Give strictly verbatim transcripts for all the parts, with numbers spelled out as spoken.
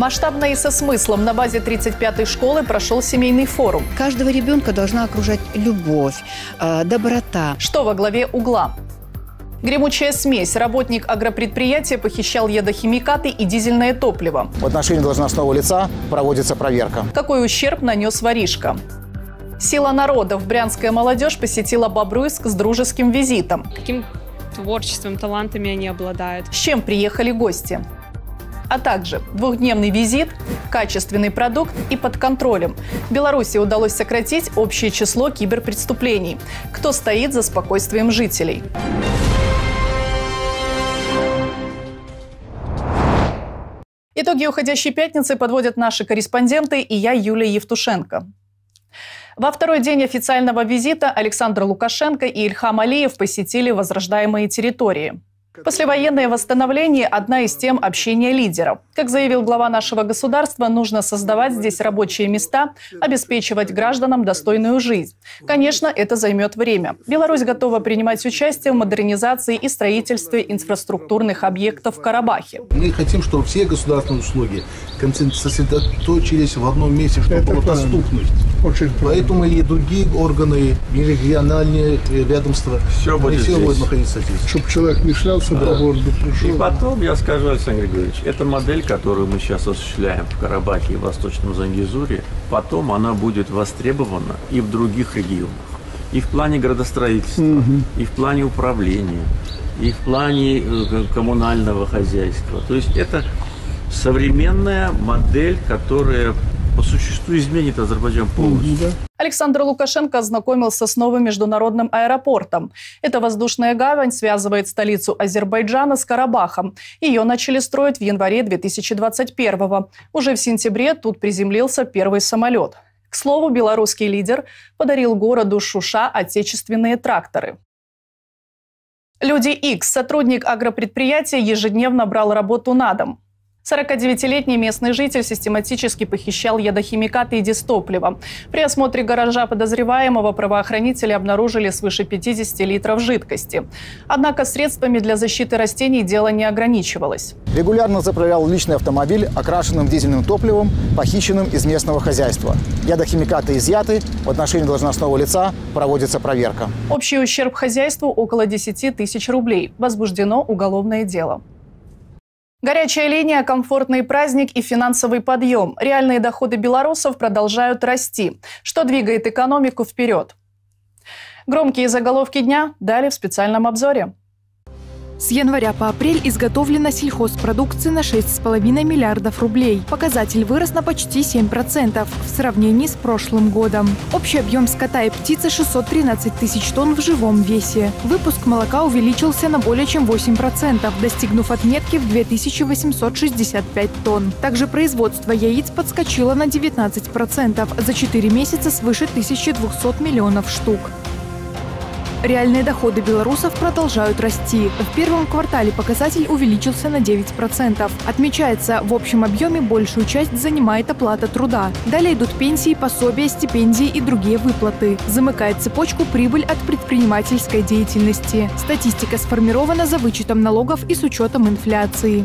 Масштабно и со смыслом на базе тридцать пятой школы прошел семейный форум. Каждого ребенка должна окружать любовь, доброта. Что во главе угла? Гремучая смесь. Работник агропредприятия похищал ядохимикаты и дизельное топливо. В отношении должностного лица проводится проверка. Какой ущерб нанес воришка? Сила народов. Брянская молодежь посетила Бобруйск с дружеским визитом. Каким творчеством, талантами они обладают. С чем приехали гости? А также двухдневный визит, качественный продукт и под контролем. Беларуси удалось сократить общее число киберпреступлений. Кто стоит за спокойствием жителей? Итоги уходящей пятницы подводят наши корреспонденты и я, Юлия Евтушенко. Во второй день официального визита Александр Лукашенко и Ильхам Алиев посетили возрождаемые территории. Послевоенное восстановление – одна из тем общения лидеров. Как заявил глава нашего государства, нужно создавать здесь рабочие места, обеспечивать гражданам достойную жизнь. Конечно, это займет время. Беларусь готова принимать участие в модернизации и строительстве инфраструктурных объектов в Карабахе. Мы хотим, чтобы все государственные услуги сосредоточились в одном месте, чтобы была доступность. Поэтому и другие органы, и региональные ведомства, все будет, все будет находиться здесь. Чтобы человек не шлялся по городу, пришел. И потом, я скажу, Александр Григорьевич, эта модель, которую мы сейчас осуществляем в Карабахе и Восточном Зангезурье, потом она будет востребована и в других регионах. И в плане градостроительства, угу. и в плане управления, и в плане коммунального хозяйства. То есть это современная модель, которая по существу изменит Азербайджан полностью. Александр Лукашенко ознакомился с новым международным аэропортом. Эта воздушная гавань связывает столицу Азербайджана с Карабахом. Ее начали строить в январе две тысячи двадцать первого. Уже в сентябре тут приземлился первый самолет. К слову, белорусский лидер подарил городу Шуша отечественные тракторы. Люди Икс, сотрудник агропредприятия, ежедневно брал работу на дом. сорокадевятилетний местный житель систематически похищал ядохимикаты и дистопливо. При осмотре гаража подозреваемого правоохранители обнаружили свыше пятидесяти литров жидкости. Однако средствами для защиты растений дело не ограничивалось. Регулярно заправлял личный автомобиль окрашенным дизельным топливом, похищенным из местного хозяйства. Ядохимикаты изъяты, в отношении должностного лица проводится проверка. Общий ущерб хозяйству около десяти тысяч рублей. Возбуждено уголовное дело. Горячая линия, комфортный праздник и финансовый подъем. Реальные доходы белорусов продолжают расти, что двигает экономику вперед. Громкие заголовки дня далее в специальном обзоре. С января по апрель изготовлено сельхозпродукции на шесть с половиной миллиардов рублей. Показатель вырос на почти семь процентов в сравнении с прошлым годом. Общий объем скота и птицы – шестьсот тринадцать тысяч тонн в живом весе. Выпуск молока увеличился на более чем восемь процентов, достигнув отметки в две тысячи восемьсот шестьдесят пять тонн. Также производство яиц подскочило на девятнадцать процентов, за четыре месяца свыше тысячи двухсот миллионов штук. Реальные доходы белорусов продолжают расти. В первом квартале показатель увеличился на девять процентов. Отмечается, в общем объеме большую часть занимает оплата труда. Далее идут пенсии, пособия, стипендии и другие выплаты. Замыкает цепочку прибыль от предпринимательской деятельности. Статистика сформирована за вычетом налогов и с учетом инфляции.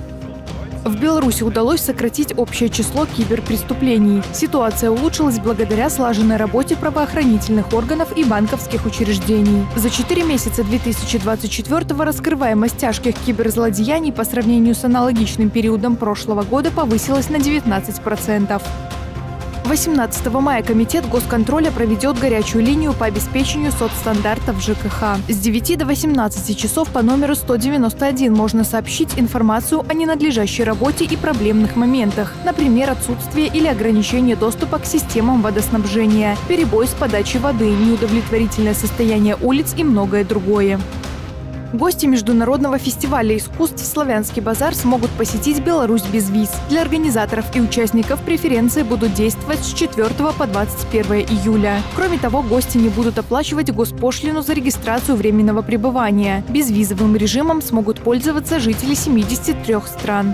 В Беларуси удалось сократить общее число киберпреступлений. Ситуация улучшилась благодаря слаженной работе правоохранительных органов и банковских учреждений. За четыре месяца две тысячи двадцать четвёртого раскрываемость тяжких киберзлодеяний по сравнению с аналогичным периодом прошлого года повысилась на девятнадцать процентов. восемнадцатого мая Комитет госконтроля проведет горячую линию по обеспечению соцстандартов ЖКХ. С девяти до восемнадцати часов по номеру сто девяносто один можно сообщить информацию о ненадлежащей работе и проблемных моментах, например, отсутствие или ограничение доступа к системам водоснабжения, перебой с подачей воды, неудовлетворительное состояние улиц и многое другое. Гости международного фестиваля искусств «Славянский базар» смогут посетить Беларусь без виз. Для организаторов и участников преференции будут действовать с четвёртого по двадцать первое июля. Кроме того, гости не будут оплачивать госпошлину за регистрацию временного пребывания. Безвизовым режимом смогут пользоваться жители семидесяти трёх стран.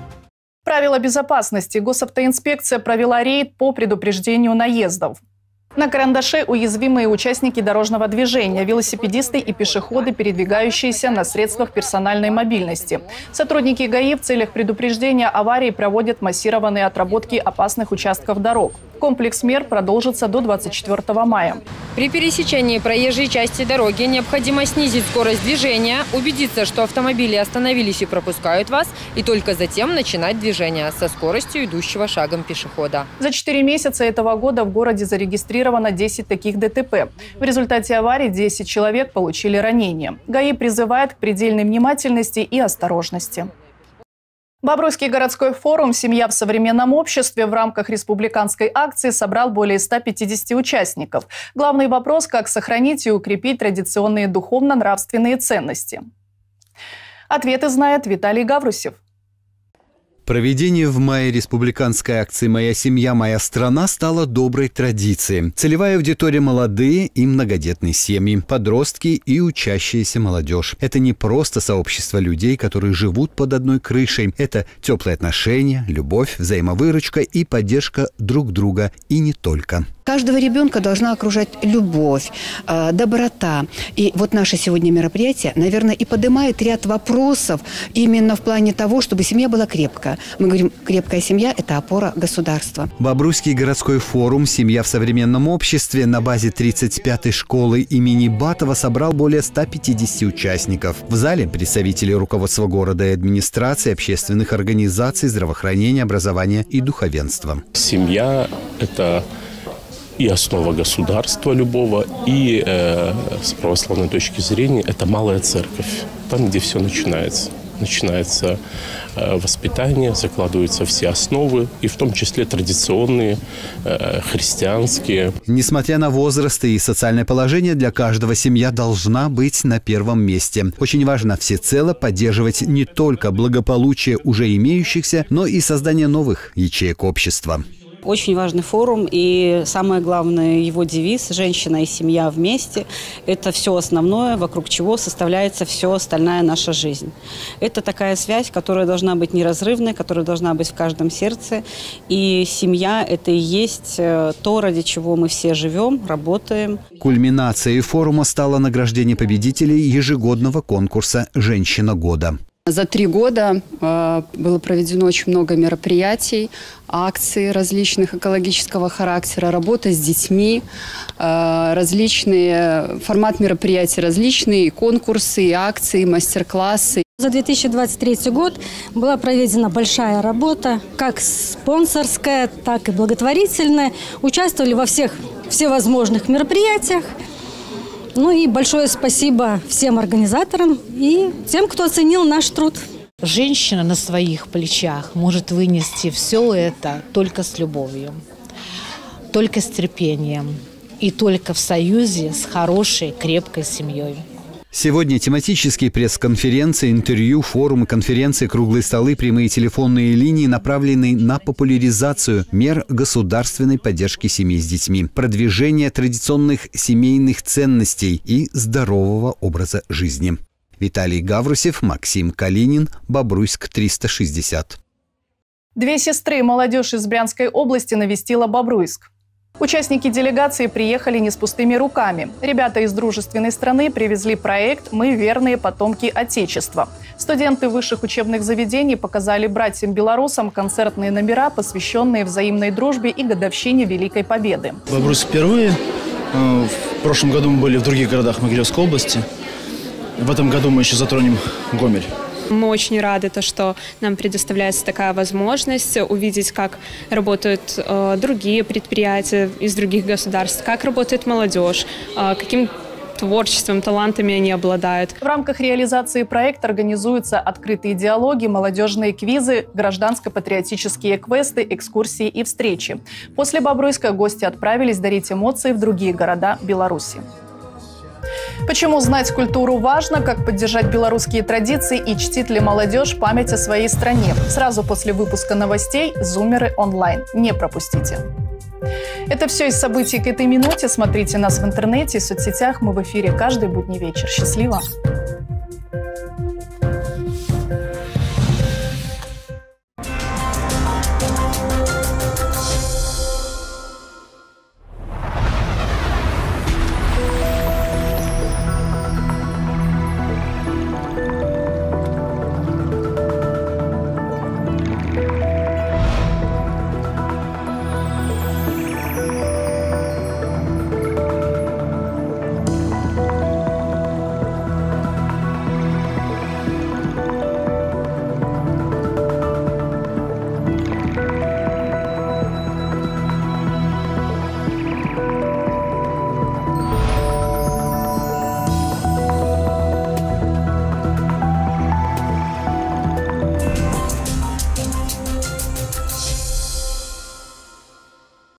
Правила безопасности. Госавтоинспекция провела рейд по предупреждению наездов. На Карандаше уязвимые участники дорожного движения, велосипедисты и пешеходы, передвигающиеся на средствах персональной мобильности. Сотрудники ГАИ в целях предупреждения аварий проводят массированные отработки опасных участков дорог. Комплекс мер продолжится до двадцать четвёртого мая. При пересечении проезжей части дороги необходимо снизить скорость движения, убедиться, что автомобили остановились и пропускают вас, и только затем начинать движение со скоростью идущего шагом пешехода. За четыре месяца этого года в городе зарегистрировано десять таких ДТП. В результате аварий десять человек получили ранения. ГАИ призывает к предельной внимательности и осторожности. Бобруйский городской форум «Семья в современном обществе» в рамках республиканской акции собрал более ста пятидесяти участников. Главный вопрос – как сохранить и укрепить традиционные духовно-нравственные ценности. Ответы знает Виталий Гаврусев. Проведение в мае республиканской акции «Моя семья, моя страна» стало доброй традицией. Целевая аудитория – молодые и многодетные семьи, подростки и учащаяся молодежь. Это не просто сообщество людей, которые живут под одной крышей. Это теплые отношения, любовь, взаимовыручка и поддержка друг друга. И не только. Каждого ребенка должна окружать любовь, доброта. И вот наше сегодня мероприятие, наверное, и поднимает ряд вопросов именно в плане того, чтобы семья была крепкая. Мы говорим, крепкая семья – это опора государства. Бобруйский городской форум «Семья в современном обществе» на базе тридцать пятой школы имени Батова собрал более ста пятидесяти участников. В зале представители руководства города и администрации, общественных организаций, здравоохранения, образования и духовенства. Семья – это и основа государства любого, и э, с православной точки зрения это малая церковь, там, где все начинается. Начинается э, воспитание, закладываются все основы, и в том числе традиционные, э, христианские. Несмотря на возраст и социальное положение, для каждого семья должна быть на первом месте. Очень важно всецело поддерживать не только благополучие уже имеющихся, но и создание новых ячеек общества. Очень важный форум, и самое главное его девиз «Женщина и семья вместе» – это все основное, вокруг чего составляется все остальная наша жизнь. Это такая связь, которая должна быть неразрывной, которая должна быть в каждом сердце. И семья – это и есть то, ради чего мы все живем, работаем. Кульминацией форума стало награждение победителей ежегодного конкурса «Женщина года». За три года э, было проведено очень много мероприятий, акций различных экологического характера, работа с детьми, э, различные, формат мероприятий различные, и конкурсы, и акции, и мастер-классы. За две тысячи двадцать третий год была проведена большая работа, как спонсорская, так и благотворительная. Участвовали во всех всевозможных мероприятиях. Ну и большое спасибо всем организаторам и тем, кто оценил наш труд. Женщина на своих плечах может вынести все это только с любовью, только с терпением и только в союзе с хорошей, крепкой семьей. Сегодня тематические пресс-конференции, интервью, форумы, конференции, круглые столы, прямые телефонные линии направлены на популяризацию мер государственной поддержки семей с детьми, продвижение традиционных семейных ценностей и здорового образа жизни. Виталий Гаврусев, Максим Калинин, Бобруйск триста шестьдесят. Две сестры, молодежь из Брянской области навестила Бобруйск. Участники делегации приехали не с пустыми руками. Ребята из дружественной страны привезли проект «Мы верные потомки Отечества». Студенты высших учебных заведений показали братьям-белорусам концертные номера, посвященные взаимной дружбе и годовщине Великой Победы. Бобруйск впервые. В прошлом году мы были в других городах Могилевской области. В этом году мы еще затронем Гомель. Мы очень рады, то, что нам предоставляется такая возможность увидеть, как работают э, другие предприятия из других государств, как работает молодежь, э, каким творчеством, талантами они обладают. В рамках реализации проекта организуются открытые диалоги, молодежные квизы, гражданско-патриотические квесты, экскурсии и встречи. После Бобруйска гости отправились дарить эмоции в другие города Беларуси. Почему знать культуру важно, как поддержать белорусские традиции и чтит ли молодежь память о своей стране? Сразу после выпуска новостей «Зумеры онлайн». Не пропустите. Это все из событий к этой минуте. Смотрите нас в интернете и соцсетях. Мы в эфире каждый будний вечер. Счастливо!